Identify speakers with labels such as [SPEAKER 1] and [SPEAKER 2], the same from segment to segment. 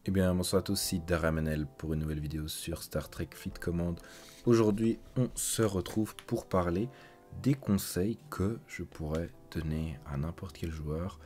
[SPEAKER 1] Eh bien, bonsoir à tous, c'est Daramanel pour une nouvelle vidéo sur Star Trek Fleet Command. Aujourd'hui, on se retrouve pour parler des conseils que je pourrais donner à n'importe quel joueur.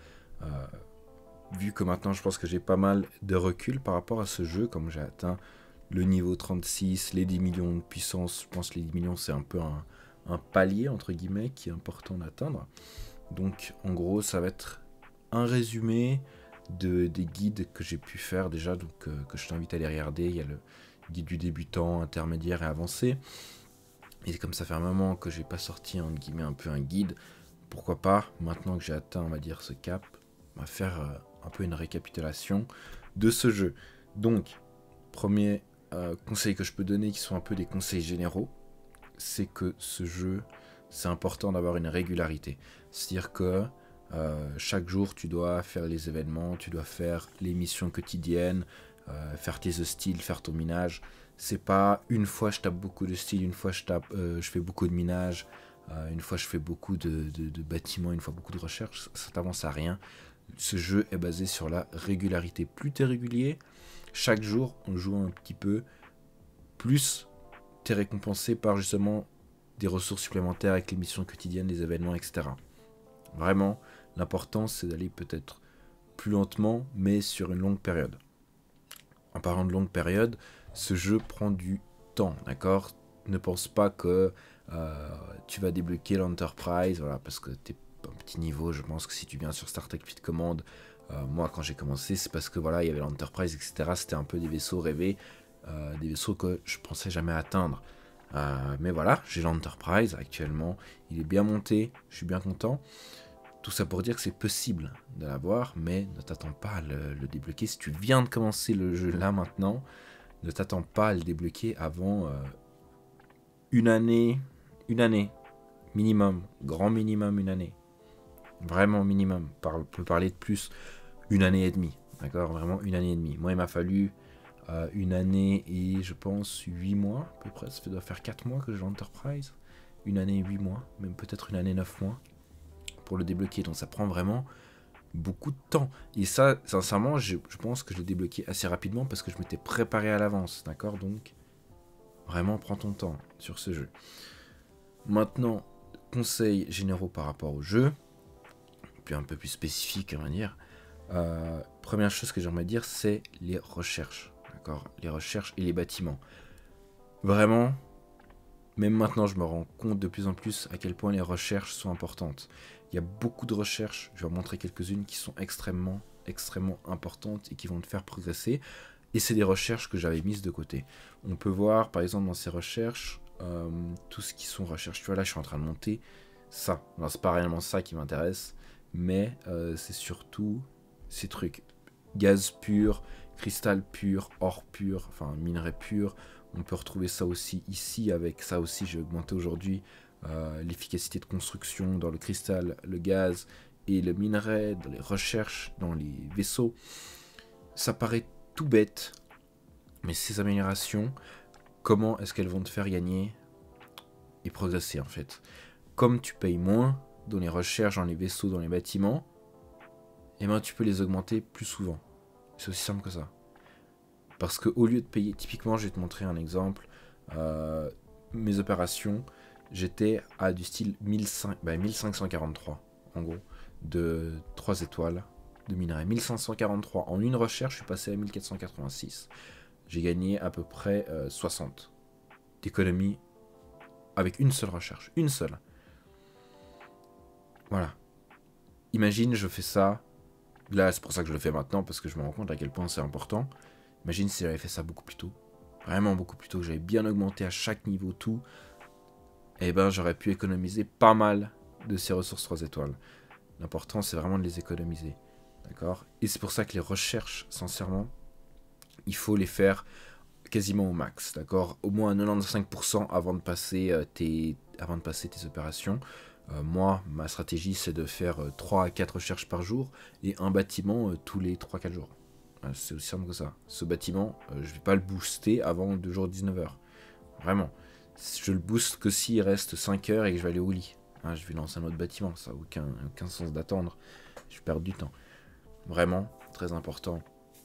[SPEAKER 1] Vu que maintenant, je pense que j'ai pas mal de recul par rapport à ce jeu, comme j'ai atteint le niveau 36, les 10 millions de puissance. Je pense que les 10 millions, c'est un peu un palier, entre guillemets, qui est important d'atteindre. Donc, en gros, ça va être un résumé des guides que j'ai pu faire déjà, donc que je t'invite à aller regarder. Il y a le guide du débutant, intermédiaire et avancé. Et comme ça fait un moment que j'ai pas sorti entre guillemets un peu un guide, pourquoi pas, maintenant que j'ai atteint on va dire ce cap, on va faire un peu une récapitulation de ce jeu. Donc, premier conseil que je peux donner, qui sont un peu des conseils généraux, c'est que ce jeu, c'est important d'avoir une régularité. C'est-à-dire que chaque jour, tu dois faire les événements, tu dois faire les missions quotidiennes, faire tes hostiles, faire ton minage. C'est pas une fois je tape beaucoup de styles, une fois je fais beaucoup de minage, une fois je fais beaucoup de bâtiments, une fois beaucoup de recherches, ça t'avance à rien. Ce jeu est basé sur la régularité. Plus tu es régulier, chaque jour on joue un petit peu, plus tu es récompensé par justement des ressources supplémentaires avec les missions quotidiennes, les événements, etc. Vraiment, l'important c'est d'aller peut-être plus lentement, mais sur une longue période. En parlant de longue période, ce jeu prend du temps, d'accord? Ne pense pas que tu vas débloquer l'Enterprise, voilà, parce que tu es un petit niveau. Je pense que si tu viens sur Star Trek Fleet Command, moi quand j'ai commencé, c'est parce que voilà, il y avait l'Enterprise, etc. C'était un peu des vaisseaux rêvés, des vaisseaux que je pensais jamais atteindre. Mais voilà, j'ai l'Enterprise actuellement, il est bien monté, je suis bien content. Tout ça pour dire que c'est possible de l'avoir, mais ne t'attends pas à le débloquer. Si tu viens de commencer le jeu là maintenant, ne t'attends pas à le débloquer avant une année minimum, grand minimum une année. Vraiment minimum, on peut parler de plus, une année et demie, d'accord? Vraiment une année et demie. Moi il m'a fallu une année et je pense 8 mois à peu près, ça doit faire 4 mois que j'ai l'Enterprise. Une année et 8 mois, même peut-être une année 9 mois pour le débloquer, donc ça prend vraiment beaucoup de temps. Et ça, sincèrement, je pense que je l'ai débloqué assez rapidement parce que je m'étais préparé à l'avance, d'accord? Donc, vraiment, prends ton temps sur ce jeu. Maintenant, conseils généraux par rapport au jeu, puis un peu plus spécifique, on va dire. Première chose que j'aimerais dire, c'est les recherches, d'accord? Les recherches et les bâtiments. Vraiment, même maintenant, je me rends compte de plus en plus à quel point les recherches sont importantes. Il y a beaucoup de recherches, je vais en montrer quelques-unes, qui sont extrêmement importantes et qui vont te faire progresser. Et c'est des recherches que j'avais mises de côté. On peut voir, par exemple, dans ces recherches, tout ce qui sont recherches. Tu vois, là, je suis en train de monter ça. Alors, c'est pas réellement ça qui m'intéresse, mais c'est surtout ces trucs. Gaz pur, cristal pur, or pur, enfin, minerai pur. On peut retrouver ça aussi ici, avec ça aussi, j'ai augmenté aujourd'hui l'efficacité de construction dans le cristal, le gaz et le minerai, dans les recherches, dans les vaisseaux. Ça paraît tout bête, mais ces améliorations, comment est-ce qu'elles vont te faire gagner et progresser en fait? Comme tu payes moins dans les recherches, dans les vaisseaux, dans les bâtiments, et ben tu peux les augmenter plus souvent. C'est aussi simple que ça. Parce que au lieu de payer, typiquement, je vais te montrer un exemple. Mes opérations, j'étais à du style 1543, en gros, de 3 étoiles de minerai. 1543. En une recherche, je suis passé à 1486. J'ai gagné à peu près 60 d'économie avec une seule recherche. Une seule. Voilà. Imagine, je fais ça. Là, c'est pour ça que je le fais maintenant, parce que je me rends compte à quel point c'est important. Imagine si j'avais fait ça beaucoup plus tôt. Vraiment beaucoup plus tôt, que j'avais bien augmenté à chaque niveau tout. Et ben, j'aurais pu économiser pas mal de ces ressources 3 étoiles. L'important, c'est vraiment de les économiser. D'accord? Et c'est pour ça que les recherches, sincèrement, il faut les faire quasiment au max. D'accord? Au moins à 95% avant de passer tes opérations. Moi, ma stratégie, c'est de faire 3 à 4 recherches par jour et un bâtiment tous les 3-4 jours. C'est aussi simple que ça. Ce bâtiment, je ne vais pas le booster avant 2 jours 19h. Vraiment. Je le booste que s'il reste 5 heures et que je vais aller au lit. Je vais lancer un autre bâtiment. Ça n'a aucun sens d'attendre. Je perds du temps. Vraiment, très important.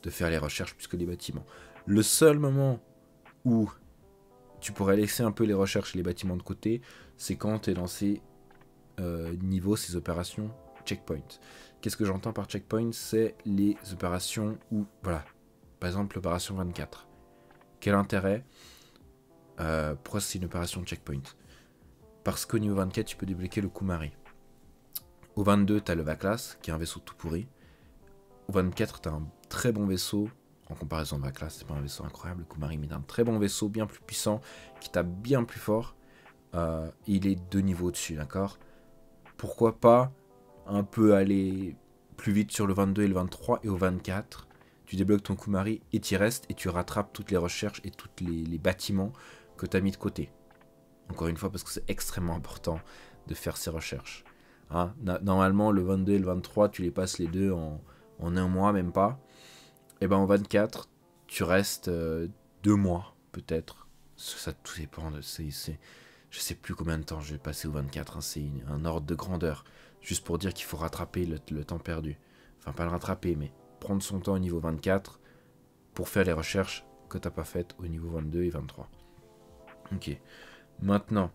[SPEAKER 1] de faire les recherches plus que les bâtiments. Le seul moment où tu pourrais laisser un peu les recherches et les bâtiments de côté, c'est quand tu es dans ces niveaux, ces opérations checkpoint. Qu'est-ce que j'entends par checkpoint? C'est les opérations où, voilà, par exemple l'opération 24. Quel intérêt? Pourquoi c'est une opération checkpoint? Parce qu'au niveau 24, tu peux débloquer le Kumari. Au 22, tu as le Vaklas, qui est un vaisseau tout pourri. Au 24, tu as un très bon vaisseau. En comparaison de Vaklas, c'est pas un vaisseau incroyable. Le Kumari, mais un très bon vaisseau, bien plus puissant, qui tape bien plus fort. Il est 2 niveaux au-dessus, d'accord? Pourquoi pas un peu aller plus vite sur le 22 et le 23, et au 24, tu débloques ton Kumari et tu y restes, et tu rattrapes toutes les recherches et tous les bâtiments que tu as mis de côté. Encore une fois, parce que c'est extrêmement important de faire ces recherches. Hein, normalement, le 22 et le 23, tu les passes les deux en un mois, même pas. Et ben en 24, tu restes 2 mois, peut-être. Ça tout dépend. Je sais plus combien de temps je vais passer au 24. Hein, c'est un ordre de grandeur. Juste pour dire qu'il faut rattraper le temps perdu. Enfin, pas le rattraper, mais prendre son temps au niveau 24 pour faire les recherches que tu n'as pas faites au niveau 22 et 23. Ok. Maintenant,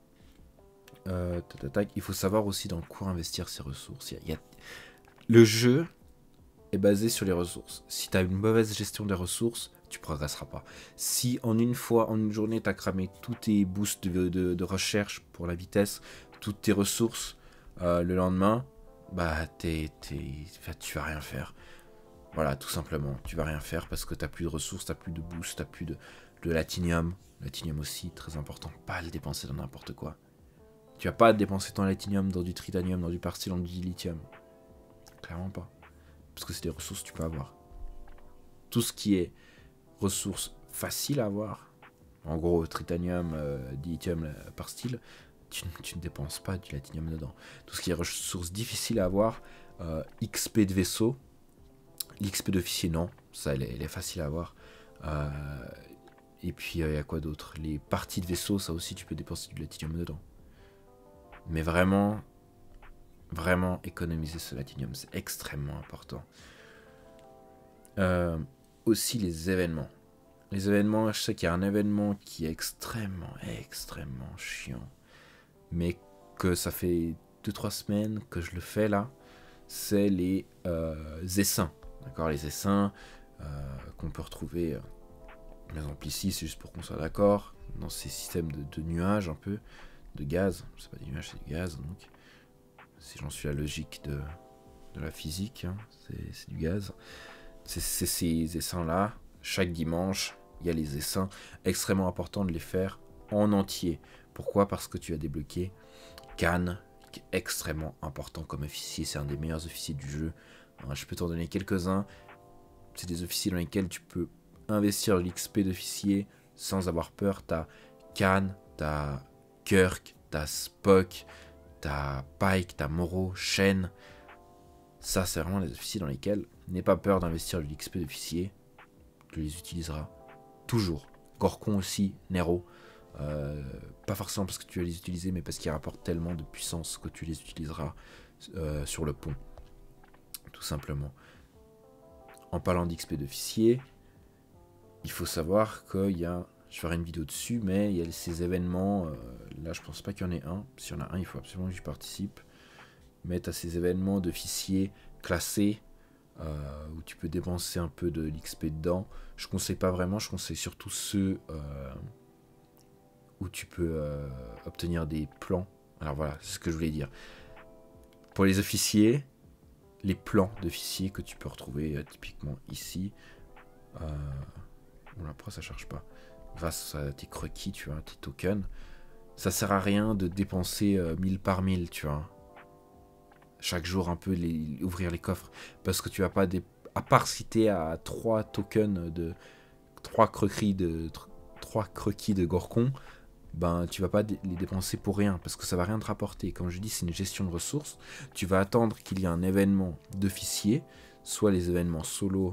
[SPEAKER 1] il faut savoir aussi dans quoi investir ses ressources. Le jeu est basé sur les ressources. Si tu as une mauvaise gestion des ressources, tu progresseras pas. Si en une journée, tu as cramé tous tes boosts de recherche pour la vitesse, toutes tes ressources, le lendemain, bah tu vas rien faire. Voilà, tout simplement. Tu vas rien faire parce que tu n'as plus de ressources, tu n'as plus de boost, tu n'as plus de latinium. Latinium aussi, très important. Pas le dépenser dans n'importe quoi. Tu vas pas dépenser ton latinium dans du tritanium, dans du parsil, dans du lithium. Clairement pas. Parce que c'est des ressources que tu peux avoir. Tout ce qui est ressources faciles à avoir, en gros tritanium, dilithium par style, tu ne dépenses pas du latinium dedans. Tout ce qui est ressources difficiles à avoir, XP de vaisseau, l'XP d'officier non, ça elle est facile à avoir. Et puis il y a quoi d'autre? Les parties de vaisseau, ça aussi tu peux dépenser du latinium dedans. Mais vraiment, vraiment économiser ce latinium, c'est extrêmement important. Aussi les événements. Les événements, je sais qu'il y a un événement qui est extrêmement chiant. Mais que ça fait 2-3 semaines que je le fais là. C'est les essaims. D'accord, les essaims qu'on peut retrouver, par exemple ici, c'est juste pour qu'on soit d'accord, dans ces systèmes de nuages un peu, de gaz. C'est pas des nuages, c'est du gaz. Donc, si j'en suis la logique de la physique, hein, c'est du gaz. C'est ces essaims-là, chaque dimanche, il y a les essaims. Extrêmement important de les faire en entier. Pourquoi? Parce que tu as débloqué Khan, qui est extrêmement important comme officier. C'est un des meilleurs officiers du jeu. Alors, je peux t'en donner quelques-uns. C'est des officiers dans lesquels tu peux investir l'XP d'officier sans avoir peur. T'as Khan, t'as Kirk, t'as Spock, t'as Pike, t'as Morrow, Shen. Ça, c'est vraiment les officiers dans lesquels n'aie pas peur d'investir l'XP d'officier. Tu les utiliseras toujours. Gorkon aussi, Nero. Pas forcément parce que tu vas les utiliser, mais parce qu'ils rapportent tellement de puissance que tu les utiliseras sur le pont. Tout simplement. En parlant d'XP d'officier, il faut savoir qu'il y a... Je ferai une vidéo dessus, mais il y a ces événements... là, je pense pas qu'il y en ait un. S'il y en a un, il faut absolument que j'y participe. Mais tu as ces événements d'officiers classés où tu peux dépenser un peu de l'XP dedans. Je conseille pas vraiment, je conseille surtout ceux où tu peux obtenir des plans. Alors voilà, c'est ce que je voulais dire. Pour les officiers, les plans d'officiers que tu peux retrouver typiquement ici. Bon là, pourquoi ça charge pas? Grâce à tes croquis, tu vois, tes tokens. Ça sert à rien de dépenser 1000 par 1000, tu vois. Chaque jour un peu ouvrir les coffres. Parce que tu vas pas... À part si t'es à 3 tokens de... 3 croquis de Gorkon, ben tu vas pas les dépenser pour rien, parce que ça va rien te rapporter. Comme je dis, c'est une gestion de ressources. Tu vas attendre qu'il y ait un événement d'officier, soit les événements solo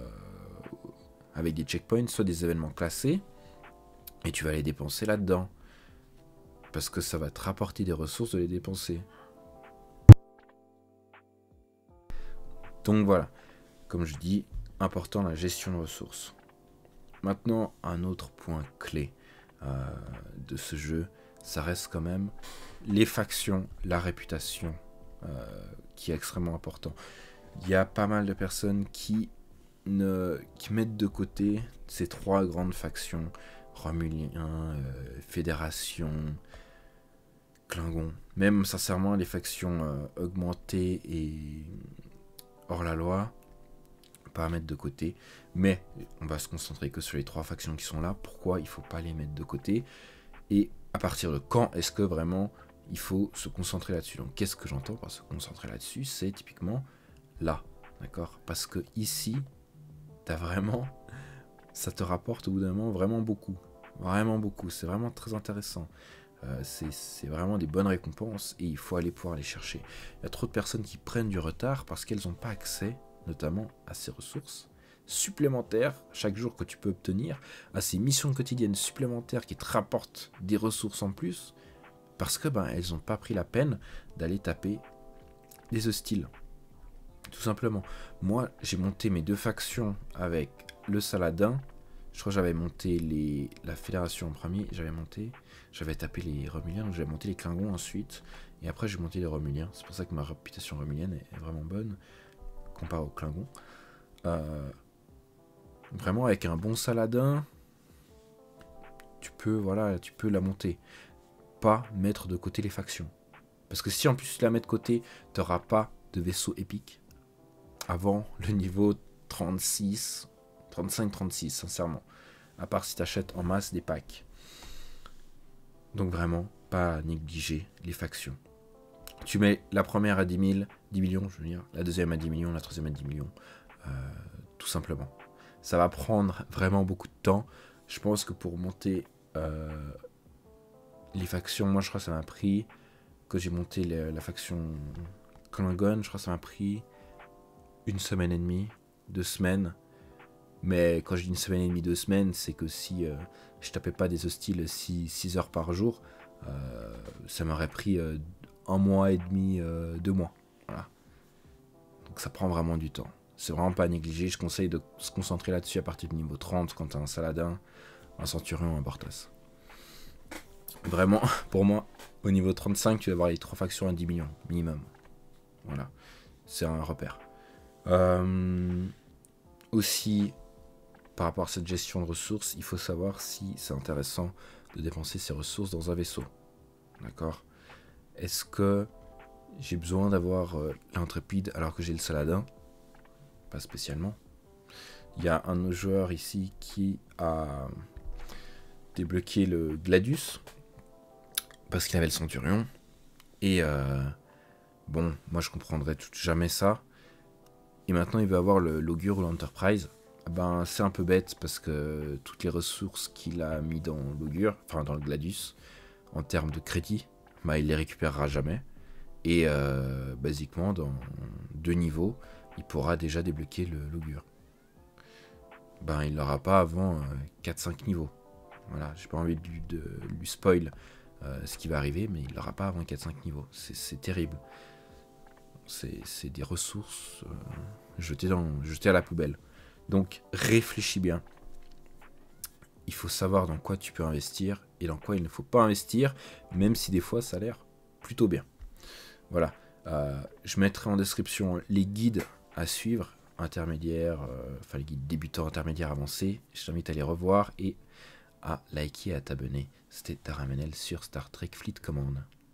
[SPEAKER 1] avec des checkpoints, soit des événements classés, et tu vas les dépenser là-dedans. Parce que ça va te rapporter des ressources de les dépenser. Donc voilà, comme je dis, important la gestion de ressources. Maintenant, un autre point clé de ce jeu, ça reste quand même les factions, la réputation, qui est extrêmement important. Il y a pas mal de personnes qui mettent de côté ces 3 grandes factions, Romulien, Fédération, Klingon. Même sincèrement, les factions augmentées et hors-la-loi, pas à mettre de côté. Mais on va se concentrer que sur les 3 factions qui sont là. Pourquoi il ne faut pas les mettre de côté? Et à partir de quand est-ce que vraiment il faut se concentrer là-dessus? Donc qu'est-ce que j'entends par se concentrer là-dessus? C'est typiquement là, d'accord? Parce que ici, t'as vraiment, ça te rapporte au bout d'un moment vraiment beaucoup. Vraiment beaucoup, c'est vraiment très intéressant. C'est vraiment des bonnes récompenses et il faut aller pouvoir les chercher. Il y a trop de personnes qui prennent du retard parce qu'elles n'ont pas accès notamment à ces ressources supplémentaires chaque jour que tu peux obtenir, à ces missions quotidiennes supplémentaires qui te rapportent des ressources en plus, parce que elles n'ont pas pris la peine d'aller taper les hostiles. Tout simplement. Moi, j'ai monté mes 2 factions avec le Saladin. Je crois que j'avais monté la Fédération en premier. J'avais tapé les Romuliens, donc j'avais monté les Klingons ensuite. Et après, j'ai monté les Romuliens. C'est pour ça que ma réputation romulienne est vraiment bonne comparé aux Klingons. Vraiment, avec un bon Saladin, tu peux la monter. Pas mettre de côté les factions. Parce que si en plus tu la mets de côté, tu n'auras pas de vaisseau épique avant le niveau 35-36, sincèrement. À part si tu achètes en masse des packs. Donc vraiment, pas négliger les factions. Tu mets la première à 10 millions, je veux dire, la deuxième à 10 millions, la troisième à 10 millions. Tout simplement. Ça va prendre vraiment beaucoup de temps. Je pense que pour monter les factions, moi je crois que ça m'a pris, quand j'ai monté la faction Klingon, je crois que ça m'a pris 1 semaine et demie, 2 semaines. Mais quand je dis 1 semaine et demie, 2 semaines, c'est que si je tapais pas des hostiles 6 heures par jour, ça m'aurait pris 1 mois et demi, 2 mois. Voilà. Donc ça prend vraiment du temps. C'est vraiment pas à négliger. Je conseille de se concentrer là-dessus à partir du niveau 30 quand tu as un Saladin, un Centurion, un Portas. Vraiment, pour moi, au niveau 35, tu vas avoir les 3 factions à 10 millions minimum. Voilà. C'est un repère. Aussi, par rapport à cette gestion de ressources, il faut savoir si c'est intéressant de dépenser ces ressources dans un vaisseau. D'accord? Est-ce que j'ai besoin d'avoir l'intrépide alors que j'ai le Saladin? Pas spécialement. Il y a un de nos joueurs ici qui a débloqué le Gladius parce qu'il avait le Centurion. Et bon, moi je comprendrais jamais ça. Et maintenant il veut avoir l'Augure ou l'Enterprise. C'est un peu bête parce que toutes les ressources qu'il a mis dans l'Augure, enfin dans le Gladius, en termes de crédit, il les récupérera jamais. Et basiquement, dans 2 niveaux, il pourra déjà débloquer l'Augure. Il l'aura pas avant 4-5 niveaux. Voilà, j'ai pas envie de lui spoil ce qui va arriver, mais il l'aura pas avant 4-5 niveaux. C'est terrible. C'est des ressources jetées à la poubelle. Donc réfléchis bien. Il faut savoir dans quoi tu peux investir et dans quoi il ne faut pas investir, même si des fois ça a l'air plutôt bien. Voilà. Je mettrai en description les guides à suivre, intermédiaires, les guides débutants, intermédiaires, avancés. Je t'invite à les revoir et à liker et à t'abonner. C'était Daramenel sur Star Trek Fleet Command.